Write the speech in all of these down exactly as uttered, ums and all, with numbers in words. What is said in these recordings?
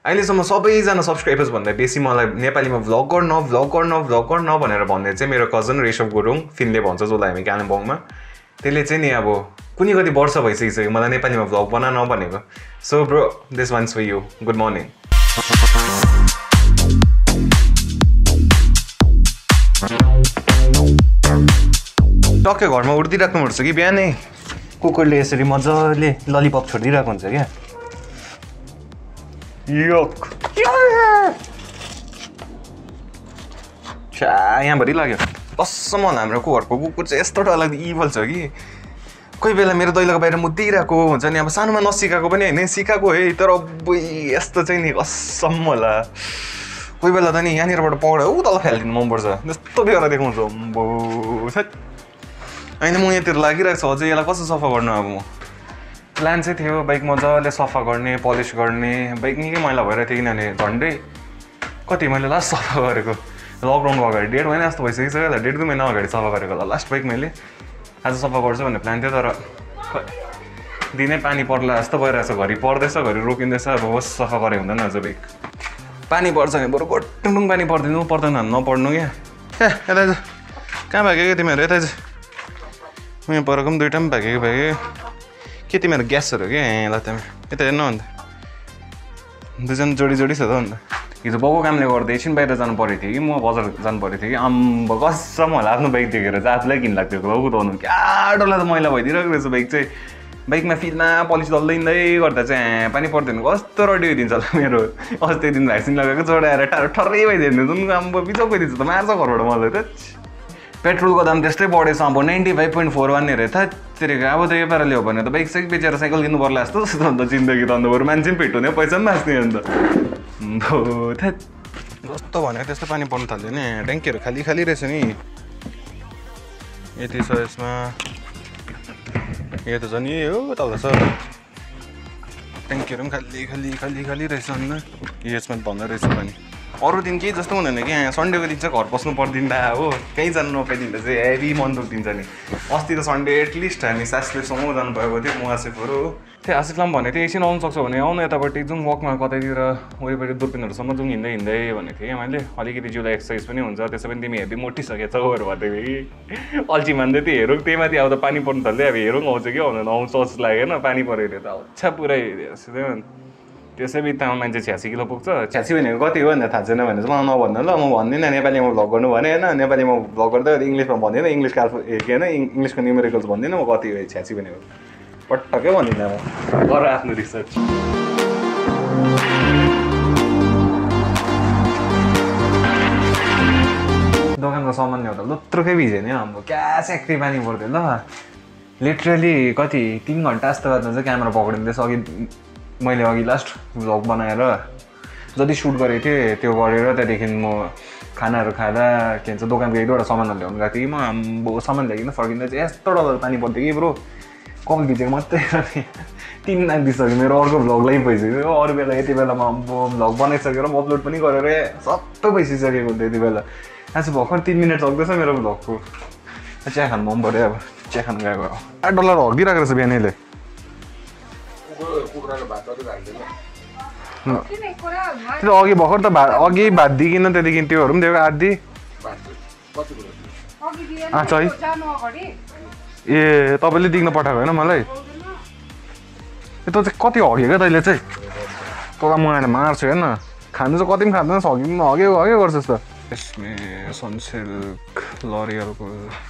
अहिलेसम्म सबैजना सब्सक्राइबर्स भन्दा बेसी मलाई नेपालीमा भ्लग गर्न भ्लग गर्न भ्लग गर्न भनेर भन्ने चाहिँ मेरो कजन रेशव गुरुङ फिनले भन्छ जसलाई हामी कालिम्पोङमा त्यसले चाहिँ नि अब कुनै कति वर्ष भइसकिसक्यो मलाई नेपालीमा भ्लग बना नभनेको so bro this one's for you good morning टक्कै घरमा उठिदिइराख्नुपर्छ कि बिहानै कुकुरले यसरी मजाले ललिपप छोडिदिइरहेको हुन्छ क्या Yuck. छ्या यहाँभरि लाग्यो कसम हाम्रो घरको कुकुर चाहिँ यस्तो डरलाग्दो इभल छ कि कोही बेला मेरो दैलोको बाहिर मुद्दिरहेको हुन्छ नि अब सानोमा नसिकाएको पनि होइन सिकाएको है तर अब्बुई यस्तो चाहिँ नि कसम होला कोही बेला त नि यहाँनिरबाट पक्रेर ऊ तल फ्यालिदिनु मनपर्छ यस्तो बेहोरा देखाउँछ अम्बो होइन म यहाँतिर लागिरहेको छ अझै यसलाई कसो सफा गर्नु अब म प्लान चाहिँ थियो बाइक मजाले सफा गर्ने पलिस गर्ने बाइक निकै मैला भइरहेको थियो किनभने झन्डै कति मैले लास्ट सफा गरेको लकडाउनको अगाडि डेढ महिना जस्तो भइसकिसक्यो होला डेढ दुई महिना अगाडि सफा गरेको होला लास्ट बाइक मैले आज सफा गर्छु भन्ने प्लान थियो तर दिनै पानी पर्ला जस्तो भइरहेछ घरि पर्दैछ घरि रोकिँदैछ अब होस् सफा गरे हुँदैन आज बाइक पानी पर्छ भने बरु गोटुङ पानी पर्दिनु पर्दैन नपर्नु क्या ए यता कहाँ भाग्यो क्या तिमीहरू यता चाहिँ यहाँ परेको पनि दुइटा पनि भागेको भाग्यो के तिमीहरू ग्यासहरू क्या ल तिमी यता हेर्नु अन्त दुईजना जोडी जोडी छ त अन्त हिजो बाउको कामले गर्दा एकछिन बाहिर जानु परेको थियो कि म बजार जानु परेको थियो कि आम्ब कसम होला आफ्नो बाइक देखेर चाहिँ आफूलाई किन लाग्थ्यो बाउ त हुनु क्या डरलाई त मैला भइदिइरहेको रहेछ बाइक चाहिँ बाइकमा फिल्डमा पलिस दल्दै हिँड्दै गर्दा चाहिँ पानी पर्दैन कस्तो रडी भइदिन्छ होला मेरो अस्ति दिन भ्याक्सिन लगाएको जोडाएर टाढो ठर्रै भइदियो जुन आम्ब बिचक भइदिन्छ त मार्छ घरबाट मलाई त पेट्रोलको दाम त्यस्तै बढेछ अब ninety five point four one हेरे थेरेको अब त यो पाराले हो भने त बाइक साइक बेचेर साइकल किन्नु पर्ला जस्तो जस्तो अन्त जिन्दगी त अन्त बरु मान्छे पनि भेट्नु पैसा पनि बाँच्ने अन्त जस्तो भनेको त्यस्तो पानी पर्नु थाल्यो नि ट्याङ्कीहरू खाली खाली रहेछ नि यति छ यसमा यो त झन् यही हो तल छ ट्याङ्कीहरू पनि खाली खाली खाली खाली रहेछ अन्त यसमा भन्दा रहेछ पानी अरू दिन केही जस्तो हुँदैन कि यहाँ सन्डेको दिन चाहिँ घर बस्नु पर्दिँदा हो कहीँ जानु नपाइदिँदा चाहिँ हेभी मन दुख्दिन्छ नि अस्ति त सन्डे एटलिस्ट हामी सासलेसँग जानुभएको थियो म आसिफहरू त्यही आसिफलाई पनि भनेको थिएँ एकछिन आउनु सक्छ भने आउनु यतापट्टि जाउँ वकमा कतैतिर वरिपरि दुर्पिनहरूसम्म जाउँ हिँड्दै हिँड्दै भनेको थिएँ मैले अलिकति जिउलाई एक्सर्साइज पनि हुन्छ त्यसै पनि तिमी हेभी मोटिसकेको छौहरू भन्दै कि अल्छी मान्दै थियो हेरौँ त्यही माथि अब त पानी पर्नु थाल्दै अब हेरौँ आउँछ कि आउँदैन आउँछ जस्तो लागेन पानी परेर त अच्छा पुरै त्यसै बित्तामा मान्छे छ्यासी किलो पुग्छ छ्यासी भनेको कति हो भनेर थाहा छैन भने चाहिँ मलाई नभन्नु ल म भन्दिनँ नेपालीमा भ्लग गर्नु भने होइन नेपालीमा भ्लग गर्दा इङ्ग्लिसमा भन्दिनँ इङ्ग्लिस काल्फ के होइन इङ्ग्लिसको न्युमेरिकल्स भन्दिनँ म कति हो छ्यासी भनेको पटक्कै भन्दिनँ म गर आफ्नो रिसर्च दोकानको सामान ल्याउँदा लुत्रुकै भिज्यो नि हाम्रो क्या स्याक्री पानी पर्थ्यो ल लिटरली कति तिन घन्टा जस्तो गर्दा चाहिँ क्यामेरा पक्रिँदैछ अघि मैले अघि लास्ट भ्लग बनाएर जति सुट गरेको थिएँ त्यो गरेर त्यहाँदेखि म खानाहरू खाँदा के भन्छ दोकानको एक दुईवटा सामानहरू ल्याउनु गएको थिएँ कि म आम्बो सामान ल्याइकन फर्किँदा चाहिँ यस्तो डरलाग्दो पानी पर्थ्यो कि ब्रो कपाल भिजेको मात्रै तिन लाख दिइसक्यो मेरो अर्को भ्लगलाई भइसक्यो अरू बेला यति बेला म अम्बो भ्लग बनाइसकेर म अपलोड पनि गरेर सबै भइसकेको हुन्छ यति बेला आज भर्खर तिन मिनट सक्दैछ मेरो भ्लगको चिया खानु मन पऱ्यो अब चिया खानु गएको आठ डलर हगिरहेको रहेछ बिहानैले त्यो अघि भर्खर त भात अघि भात दिइकन त्यहाँदेखि त्योहरू पनि दिएको आधी अच्छा है ए तपाईँले दिक्न पठाएको होइन मलाई ए त चाहिँ कति हग्यो क्या तैँले चाहिँ तँलाई म आएर मार्छु हेर्न खानु चाहिँ कति पनि खाँदैन हग्यो पनि हग्यो हग्यो गर्छस् त यसमा सनसिल्क लरियलको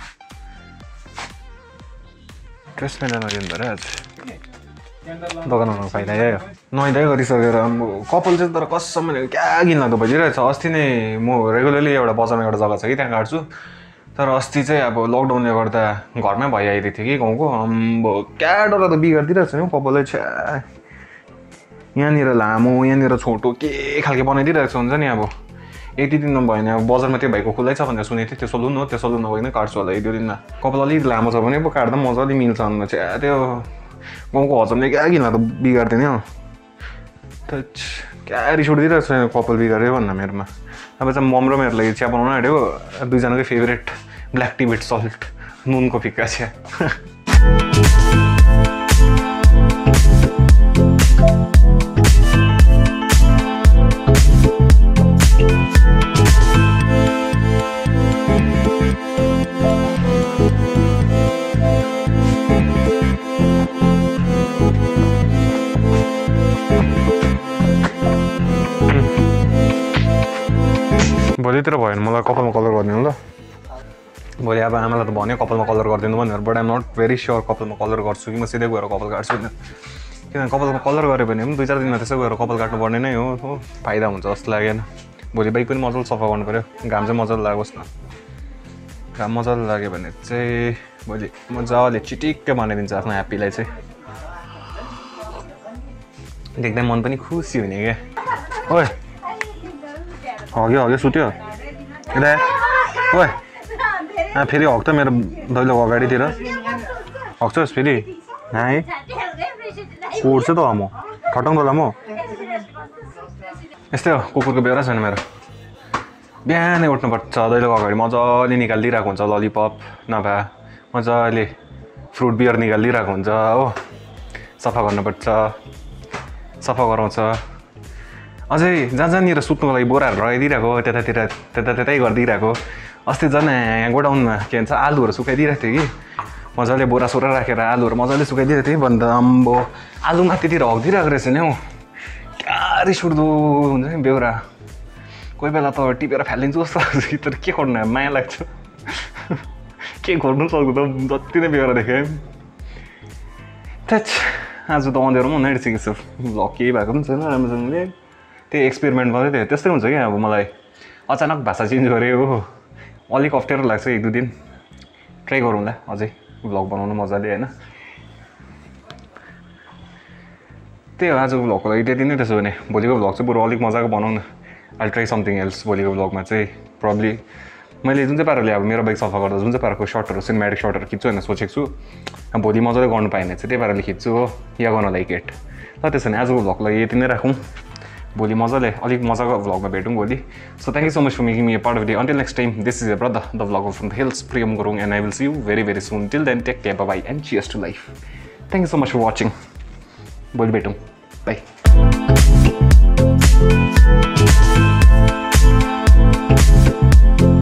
ड्रेस पेन्ट नदिनु पऱ्यो आज दोकानमा फाइदा आयो नुहाइदै गरिसकेर कपाल चाहिँ तर कसम क्या घिनलाग्दो भइदिइरहेछ अस्ति नै म रेगुलरली एउटा बजारमा एउटा जग्गा छ कि त्यहाँ काट्छु तर अस्ति चाहिँ अब लकडाउनले गर्दा घरमै भइआइदिएको थियो कि गाउँको अम्बो क्या डरलाग्दो बिगारिदिइरहेको छ नि कपालै छ्या यहाँनिर लामो यहाँनिर छोटो के खालको बनाइदिइरहेको छ हुन्छ नि अब एक दुई दिनमा भएन अब बजारमा त्यो भाइको खुल्लै छ भनेर सुनेको थिएँ त्यसो लुन हो त्यसो लुन नभइकन काट्छु होला एक दुई दिनमा कपाल अलिक लामो छ भने पो काट्दा मजाले मिल्छ अन्त छ्या त्यो गाउँको हजमले क्या घिनलाग्दो बिगार्दैन हौ त क्या रिस उठिदिइरहेको छ कपाल बिगाऱ्यो भन्दा मेरोमा अब चाहिँ मम र मेरो लागि चिया बनाउन आँट्यो दुईजनाकै favourite black tea with salt नुनको फिक्का चिया भोलितिर भयो भने मलाई कपालमा कलर गरिदिनु ल भोलि अब आमालाई त भन्यो कपालमा कलर गरिदिनु भनेर but I'm not very sure कपालमा कलर गर्छु कि म सिधै गएर कपाल काट्छु किनभने कपालमा कलर गऱ्यो भने पनि दुई चार दिनमा त्यसै गएर कपाल काट्नु पर्ने नै हो हो फाइदा हुन्छ जस्तो लागेन भोलि बाइक पनि मजाले सफा गर्नु पऱ्यो घाम चाहिँ मजाले लागोस् न घाम मजाले लाग्यो भने चाहिँ भोलि मजाले चिटिक्कै बनाइदिन्छ आफ्नो ह्याप्पीलाई चाहिँ देख्दा मन पनि खुसी हुने क्या ओए हग्यो हग्यो सुत्यो यता ओए फेरि हग त मेरो दैलोको अगाडितिर हग्छस् फेरि है कोर्छ त म ठटाउँ तँलाई म यस्तै हो कुकुरको बेहोरा छैन मेरो बिहानै उठ्नुपर्छ दैलोको अगाडि मजाले निकालिदिइरहेको हुन्छ ललिपप नभए मजाले फ्रुट बियर निकालिदिइरहेको हुन्छ हो सफा गर्नुपर्छ सफा गराउँछ अझै जहाँ जहाँनिर सुत्नुको लागि बोराहरू लगाइदिइरहेको त्यतातिर त्यता त्यतै गरिदिइरहेको अस्ति झन् यहाँ गोडाउनमा के भन्छ आलुहरू सुकाइदिइरहेको थियो कि मजाले बोरा सोरा राखेर आलुहरू मजाले सुकाइदिएको थिएँ भन्दा आम्बो आलुमा त्यतिर हगिदिइरहेको रहेछ नि हौ क्या रिस उठ्दो हुन्छ नि बेहोरा कोही बेला त टिपेर फालिदिन्छु जस्तो लाग्छ कि तर के गर्नु माया लाग्छ के गर्नु सक्दो त जति नै बेहोरा देखेँ थ्याच आज त अँध्यारो म नहिँडिसकेको छु भ्लग केही भएको पनि छैन राम्रोसँगले त्यही एक्सपेरिमेन्ट गर्दै थियो त्यस्तै हुन्छ क्या अब मलाई अचानक भाषा चेन्ज गरेँ हो अलिक अप्ठ्यारो लाग्छ एक दुई दिन ट्राई गरौँला अझै भ्लग बनाउनु मजाले होइन त्यही हो आजको भ्लगको लागि त्यति नै त्यसो भने भोलिको भ्लग चाहिँ बरु अलिक मजाको बनाउनु आई ट्राई समथिङ एल्स भोलिको भ्लगमा चाहिँ प्रब्ली मैले जुन चाहिँ पाराले अब मेरो बाइक सफा गर्दा जुन चाहिँ पाराको सर्टहरू सिनेमेटिक सर्टहरू खिच्छु होइन सोचेको छु भोलि मजाले गर्नु पाएन चाहिँ त्यही पाराले खिच्छु हो या गर्न लाइक इट ल त्यसो भने आजको भ्लगलाई यति नै राखौँ भोलि मजाले अलिक मजाको भ्लगमा भेटौँ भोलि so thank you so much for making me a part of day until next time this is a brother the vlogger from the hills Priyam Gurung and I will see you very very soon till then take care bye and cheers to life thank you so much for watching भोलि भेटौँ by